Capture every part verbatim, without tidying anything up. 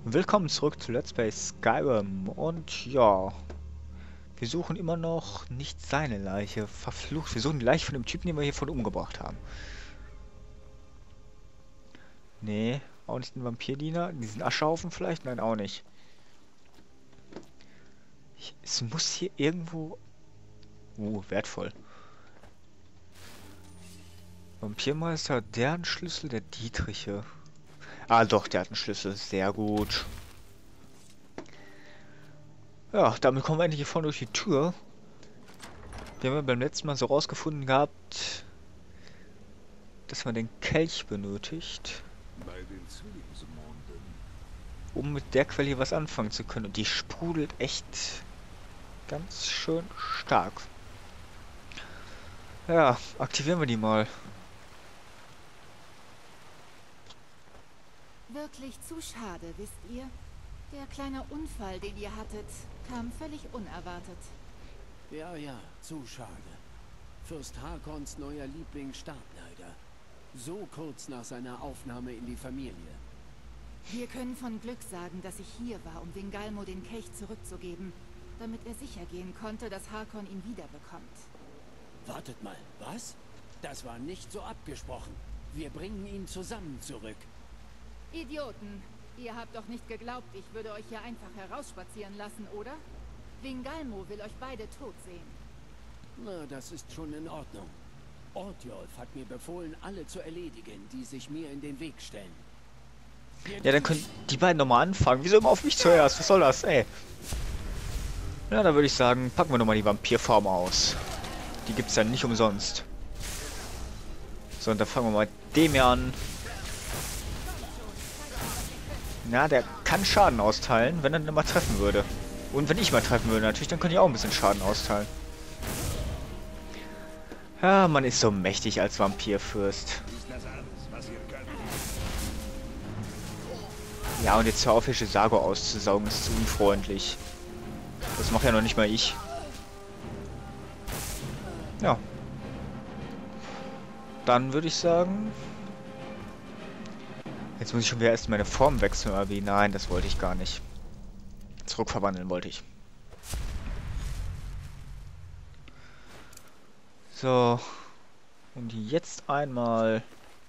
Willkommen zurück zu Let's Play Skyrim und ja, wir suchen immer noch nicht seine Leiche, verflucht. Wir suchen die Leiche von dem Typen, den wir hier von umgebracht haben. Nee, auch nicht den Vampirdiener, diesen Aschehaufen vielleicht? Nein, auch nicht. Ich, es muss hier irgendwo... Uh, wertvoll. Vampirmeister, deren Schlüssel, der Dietriche. Ah doch, der hat einen Schlüssel, sehr gut. Ja, damit kommen wir endlich hier vorne durch die Tür. Wir haben ja beim letzten Mal so rausgefunden gehabt, dass man den Kelch benötigt, Bei den Zwillingsmonden. um mit der Quelle hier was anfangen zu können. Und die sprudelt echt ganz schön stark. Ja, aktivieren wir die mal. Wirklich zu schade, wisst ihr? Der kleine Unfall, den ihr hattet, kam völlig unerwartet. Ja, ja, zu schade. Fürst Harkons neuer Liebling starb leider. So kurz nach seiner Aufnahme in die Familie. Wir können von Glück sagen, dass ich hier war, um Vingalmo den Kelch zurückzugeben, damit er sicher gehen konnte, dass Harkon ihn wiederbekommt. Wartet mal, was? Das war nicht so abgesprochen. Wir bringen ihn zusammen zurück. Idioten! Ihr habt doch nicht geglaubt, ich würde euch hier einfach herausspazieren lassen, oder? Vingalmo will euch beide tot sehen. Na, das ist schon in Ordnung. Ortjolf hat mir befohlen, alle zu erledigen, die sich mir in den Weg stellen. Ja, dann können die beiden nochmal anfangen. Wieso immer auf mich zuerst? Was soll das, ey? Ja, dann würde ich sagen, packen wir nochmal die Vampirform aus. Die gibt's ja nicht umsonst. So, und dann fangen wir mal mit dem hier an. Na, der kann Schaden austeilen, wenn er dann mal treffen würde. Und wenn ich mal treffen würde, natürlich, dann könnte ich auch ein bisschen Schaden austeilen. Ja, man ist so mächtig als Vampirfürst. Ist das alles, was ihr könnt? Ja, und jetzt hör auf, hier Sago auszusaugen, ist zu unfreundlich. Das mache ja noch nicht mal ich. Ja. Dann würde ich sagen... Jetzt muss ich schon wieder erst meine Form wechseln, oder wie? Nein, das wollte ich gar nicht. Zurückverwandeln wollte ich. So. Und jetzt einmal...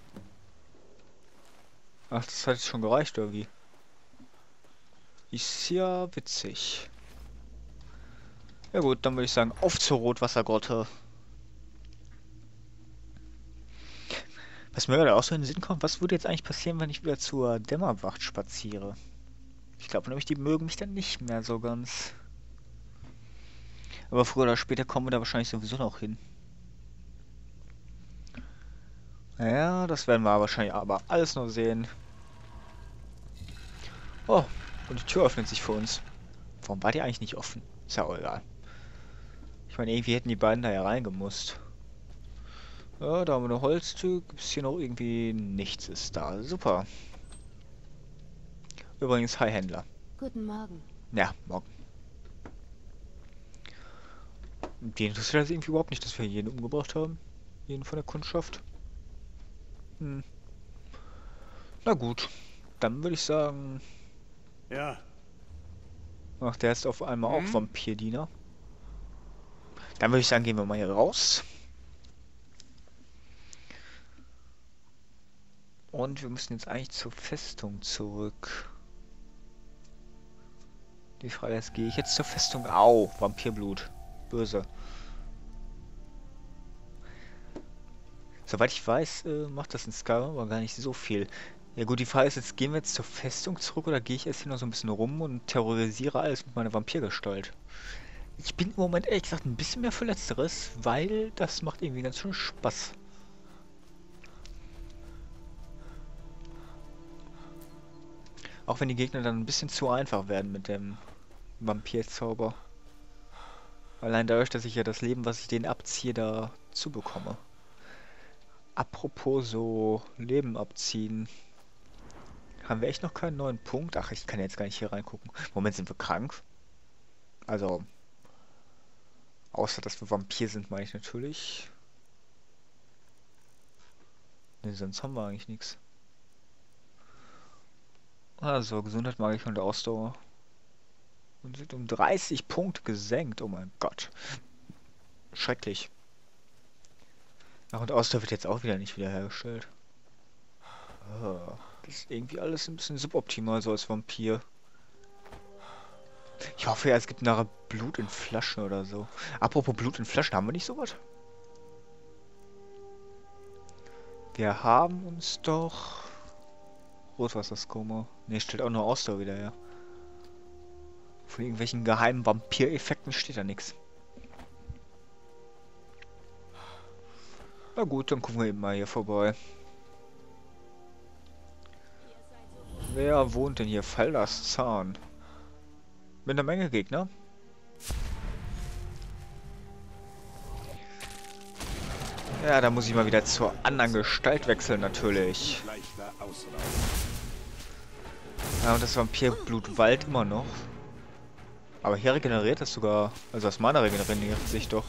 Ach, das hat jetzt schon gereicht, oder wie? Ist ja witzig. Ja gut, dann würde ich sagen, auf zur Rotwassergrotte. Was mir gerade auch so in den Sinn kommt, was würde jetzt eigentlich passieren, wenn ich wieder zur Dämmerwacht spaziere? Ich glaube nämlich, die mögen mich dann nicht mehr so ganz. Aber früher oder später kommen wir da wahrscheinlich sowieso noch hin. Ja, das werden wir wahrscheinlich aber alles noch sehen. Oh, und die Tür öffnet sich für uns. Warum war die eigentlich nicht offen? Ist ja auch egal. Ich meine, irgendwie hätten die beiden da ja reingemusst. Ja, da haben wir eine Holztür. Gibt es hier noch irgendwie nichts ist da. Super. Übrigens, hi Händler. Guten Morgen. Ja, morgen. Die interessiert das irgendwie überhaupt nicht, dass wir jeden umgebracht haben. Jeden von der Kundschaft. Hm. Na gut. Dann würde ich sagen... Ja. Ach, der ist auf einmal auch Hm? Vampirdiener. Dann würde ich sagen, gehen wir mal hier raus. Und wir müssen jetzt eigentlich zur Festung zurück. Die Frage ist, gehe ich jetzt zur Festung? Au, Vampirblut. Böse. Soweit ich weiß, äh, macht das in Skyrim aber gar nicht so viel. Ja gut, die Frage ist jetzt, gehen wir jetzt zur Festung zurück oder gehe ich erst hier noch so ein bisschen rum und terrorisiere alles mit meiner Vampirgestalt? Ich bin im Moment ehrlich gesagt ein bisschen mehr für Letzteres, weil das macht irgendwie ganz schön Spaß. Auch wenn die Gegner dann ein bisschen zu einfach werden mit dem Vampirzauber. Allein dadurch, dass ich ja das Leben, was ich denen abziehe, da zubekomme. Apropos so Leben abziehen. Haben wir echt noch keinen neuen Punkt? Ach, ich kann jetzt gar nicht hier reingucken. Moment, sind wir krank? Also, außer dass wir Vampir sind, meine ich natürlich. Ne, sonst haben wir eigentlich nichts. Also, Gesundheit, Magie und Ausdauer. Und sind um dreißig Punkte gesenkt. Oh mein Gott. Schrecklich. Ach, und Ausdauer wird jetzt auch wieder nicht wiederhergestellt. Ah, das ist irgendwie alles ein bisschen suboptimal, so als Vampir. Ich hoffe ja, es gibt nachher Blut in Flaschen oder so. Apropos Blut in Flaschen, haben wir nicht sowas? Wir haben uns doch... Rotwasserskoma. Ne, stellt auch nur Ausdauer wieder her. Von irgendwelchen geheimen Vampireffekten steht da nichts. Na gut, dann gucken wir eben mal hier vorbei. Wer wohnt denn hier? Faldas Zahn. Mit einer Menge Gegner. Ja, da muss ich mal wieder zur anderen Gestalt wechseln, natürlich. Ja, und das Vampirblut wallt immer noch. Aber hier regeneriert es sogar. Also das Mana regeneriert sich doch.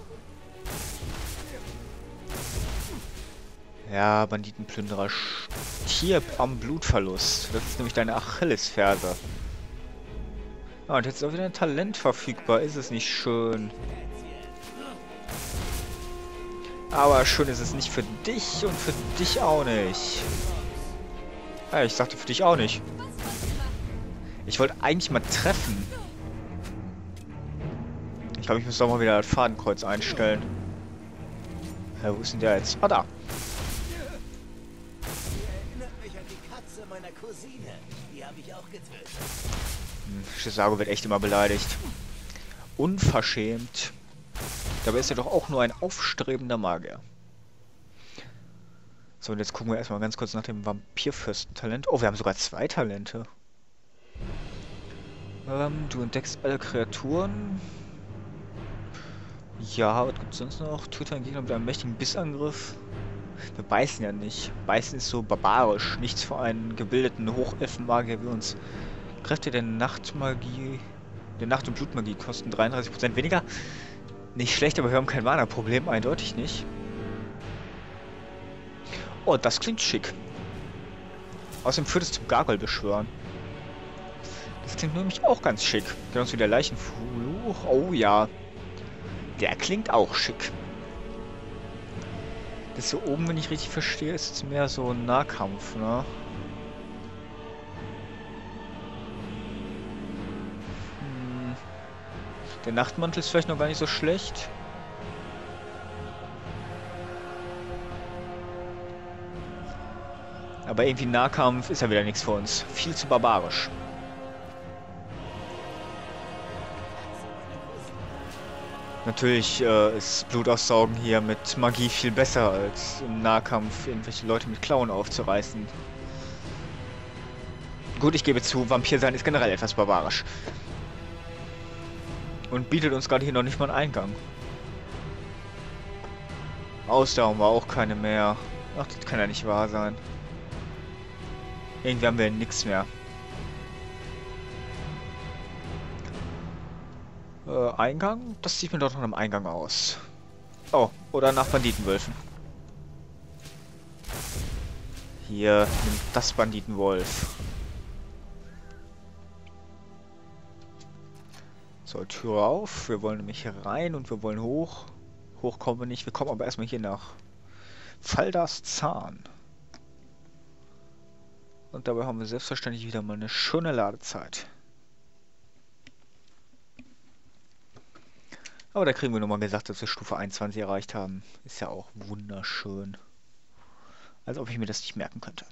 Ja, Banditenplünderer stirb am Blutverlust. Das ist nämlich deine Achillesferse. Ah, und jetzt ist auch wieder ein Talent verfügbar. Ist es nicht schön? Aber schön ist es nicht für dich und für dich auch nicht. Ja, ich sagte für dich auch nicht. Ich wollte eigentlich mal treffen. Ich glaube, ich muss doch mal wieder das Fadenkreuz einstellen. Ja, wo ist denn der jetzt? Ah, da. Erinnert mich an die Katze meiner Cousine. Die habe ich auch getötet. Hm, Shizago wird echt immer beleidigt. Unverschämt. Dabei ist er doch auch nur ein aufstrebender Magier. So, und jetzt gucken wir erstmal ganz kurz nach dem Vampirfürstentalent. Oh, wir haben sogar zwei Talente. Ähm, du entdeckst alle Kreaturen. Ja, was gibt's sonst noch? Töte einen Gegner mit einem mächtigen Bissangriff. Wir beißen ja nicht. Beißen ist so barbarisch. Nichts für einen gebildeten Hochelfenmagier wie uns. Kräfte der Nachtmagie, der Nacht- und Blutmagie kosten dreiunddreißig Prozent weniger. Nicht schlecht, aber wir haben kein Mana-Problem, eindeutig nicht. Oh, das klingt schick. Außerdem führt es zum Gargoyle-Beschwören. Das klingt nämlich auch ganz schick. Genauso wie der Leichenfluch. Oh ja. Der klingt auch schick. Das hier oben, wenn ich richtig verstehe, ist es mehr so ein Nahkampf, ne? Hm. Der Nachtmantel ist vielleicht noch gar nicht so schlecht. Aber irgendwie Nahkampf ist ja wieder nichts für uns. Viel zu barbarisch. Natürlich äh, ist Blutaussaugen hier mit Magie viel besser als im Nahkampf irgendwelche Leute mit Klauen aufzureißen. Gut, ich gebe zu, Vampir sein ist generell etwas barbarisch. Und bietet uns gerade hier noch nicht mal einen Eingang. Ausdauer war auch keine mehr. Ach, das kann ja nicht wahr sein. Irgendwie haben wir nichts mehr. Äh, Eingang? Das sieht mir doch nach einem Eingang aus. Oh, oder nach Banditenwölfen. Hier nimmt das Banditenwolf. So, Tür auf. Wir wollen nämlich hier rein und wir wollen hoch. Hoch kommen wir nicht. Wir kommen aber erstmal hier nach Faldas Zahn. Und dabei haben wir selbstverständlich wieder mal eine schöne Ladezeit. Aber da kriegen wir nochmal gesagt, dass wir Stufe einundzwanzig erreicht haben. Ist ja auch wunderschön. Als ob ich mir das nicht merken könnte.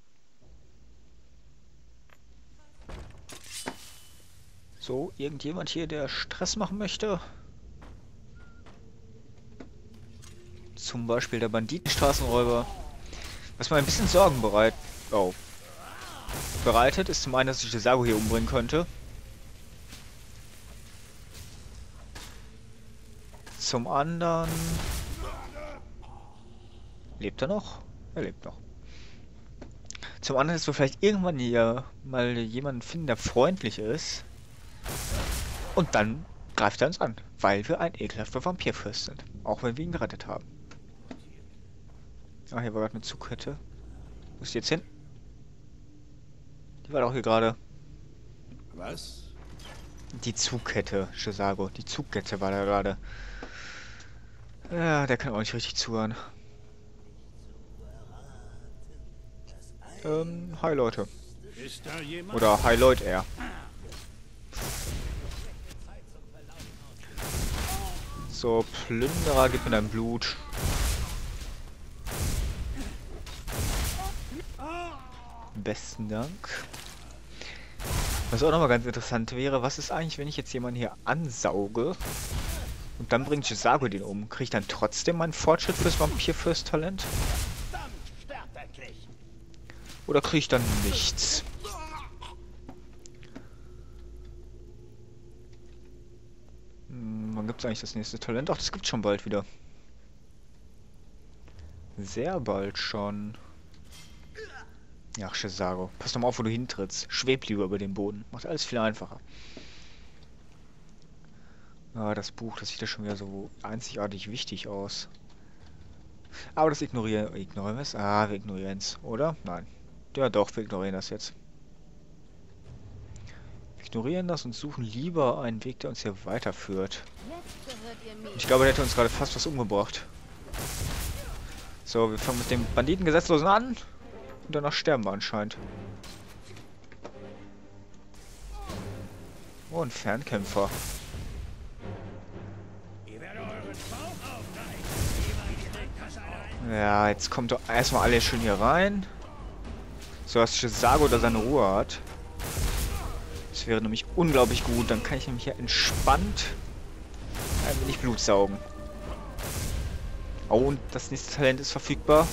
So, irgendjemand hier, der Stress machen möchte? Zum Beispiel der Banditenstraßenräuber. Was mir ein bisschen Sorgen bereit... Oh. bereitet, ist zum einen, dass ich Shizago hier umbringen könnte. Zum anderen... Lebt er noch? Er lebt noch. Zum anderen, dass wir vielleicht irgendwann hier mal jemanden finden, der freundlich ist. Und dann greift er uns an, weil wir ein ekelhafter Vampirfürst sind. Auch wenn wir ihn gerettet haben. Ah, hier war gerade eine Zugkette. Wo ist die jetzt hin? Die war doch hier gerade. Was? Die Zugkette, Chisago. Die Zugkette war da gerade. Ja, der kann auch nicht richtig zuhören. Ähm, hi Leute. Ist da jemand? Oder hi Leute eher. So, Plünderer, gib mir dein Blut. Besten Dank. Was auch nochmal ganz interessant wäre, was ist eigentlich, wenn ich jetzt jemanden hier ansauge und dann bringt Chisago den um? Kriege ich dann trotzdem meinen Fortschritt fürs Vampir-Fürst-Talent? Oder kriege ich dann nichts? Hm, wann gibt es eigentlich das nächste Talent? Ach, das gibt schon bald wieder. Sehr bald schon. Ach, Chisago. Pass doch mal auf, wo du hintrittst. Schweb lieber über den Boden. Macht alles viel einfacher. Ah, das Buch, das sieht ja schon wieder so einzigartig wichtig aus. Aber das ignorieren, ignorieren wir es? Ah, wir ignorieren es, oder? Nein. Ja doch, wir ignorieren das jetzt. Wir ignorieren das und suchen lieber einen Weg, der uns hier weiterführt. Ich glaube, der hätte uns gerade fast was umgebracht. So, wir fangen mit dem Banditengesetzlosen an. Und danach sterben wir anscheinend. Oh, ein Fernkämpfer. Ja, jetzt kommt doch erstmal alle schön hier rein. So, dass Chisago da seine Ruhe hat. Das wäre nämlich unglaublich gut. Dann kann ich nämlich hier entspannt ein wenig Blut saugen. Oh, und das nächste Talent ist verfügbar.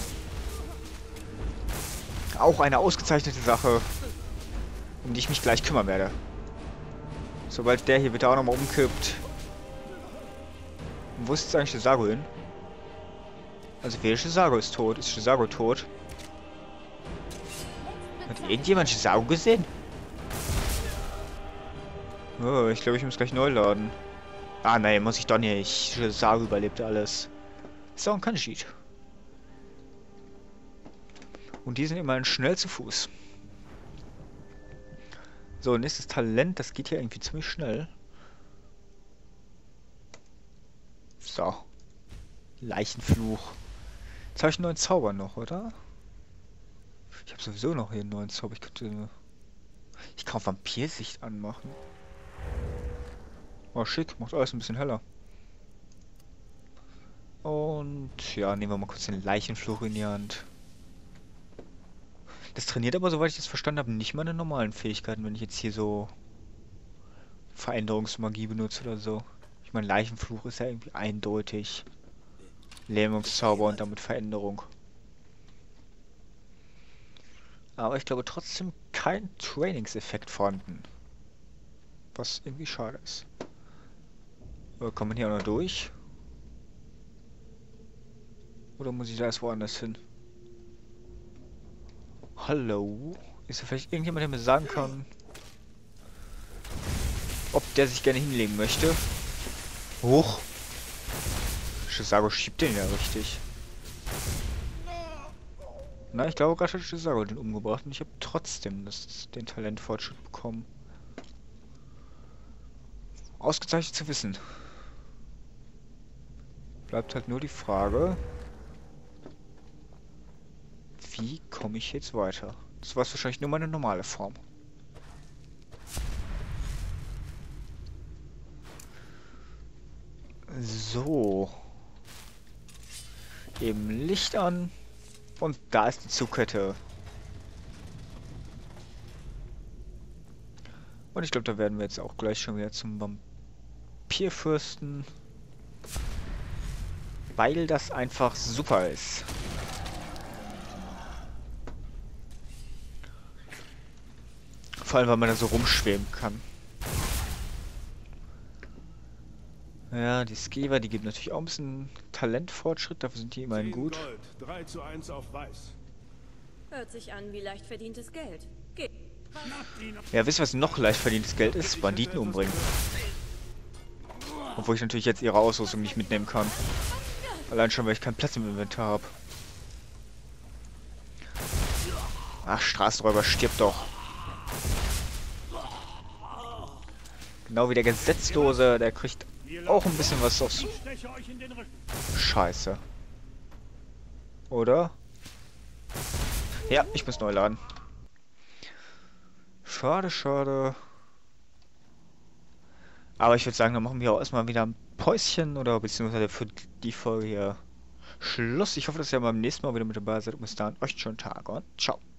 Auch eine ausgezeichnete Sache, um die ich mich gleich kümmern werde. Sobald der hier bitte auch nochmal umkippt. Und wo ist jetzt eigentlich Chisago hin? Also wer Chisago ist tot? Ist Chisago tot? Hat irgendjemand Chisago gesehen? Oh, ich glaube, ich muss gleich neu laden. Ah, nein, muss ich doch nicht. Chisago überlebt alles. Ist auch ein Kanjit. Und die sind immerhin schnell zu Fuß. So, nächstes Talent, das geht hier irgendwie ziemlich schnell. So. Leichenfluch. Jetzt habe ich einen neuen Zauber noch, oder? Ich habe sowieso noch hier einen neuen Zauber. Ich könnte... Ich kann Vampirsicht anmachen. Oh, schick. Macht alles ein bisschen heller. Und ja, nehmen wir mal kurz den Leichenfluch in die Hand. Das trainiert aber, soweit ich das verstanden habe, nicht meine normalen Fähigkeiten, wenn ich jetzt hier so Veränderungsmagie benutze oder so. Ich meine, Leichenfluch ist ja irgendwie eindeutig Lähmungszauber und damit Veränderung. Aber ich glaube trotzdem kein Trainingseffekt vorhanden. Was irgendwie schade ist. Oder kommt man hier auch noch durch? Oder muss ich da erst woanders hin? Hallo? Ist da vielleicht irgendjemand, der mir sagen kann, ob der sich gerne hinlegen möchte? Hoch! Chisago schiebt den ja richtig. Na, ich glaube, gerade hat Chisago den umgebracht und ich habe trotzdem das, den Talentfortschritt bekommen. Ausgezeichnet zu wissen. Bleibt halt nur die Frage, wie komme ich jetzt weiter? Das war wahrscheinlich nur meine normale Form. So. Eben Licht an. Und da ist die Zugkette. Und ich glaube, da werden wir jetzt auch gleich schon wieder zum Vampirfürsten. Weil das einfach super ist. Vor allem, weil man da so rumschweben kann. Ja, die Skever, die gibt natürlich auch ein bisschen Talentfortschritt, dafür sind die immerhin gut. Gold, drei zu eins auf Weiß. Hört sich an wie leicht verdientes Geld. Geht. Ja, wisst ihr, was noch leicht verdientes Geld ist? Banditen umbringen. Obwohl ich natürlich jetzt ihre Ausrüstung nicht mitnehmen kann. Allein schon, weil ich keinen Platz im Inventar habe. Ach, Straßenräuber, stirb doch. Genau wie der Gesetzlose, der kriegt auch ein bisschen was aufs... Ich steche euch in den Rücken. Scheiße. Oder? Ja, ich muss neu laden. Schade, schade. Aber ich würde sagen, dann machen wir auch erstmal wieder ein Päuschen oder beziehungsweise für die Folge hier Schluss. Ich hoffe, dass ihr beim nächsten Mal wieder mit dabei seid und bis dahin euch einen schönen Tag und ciao.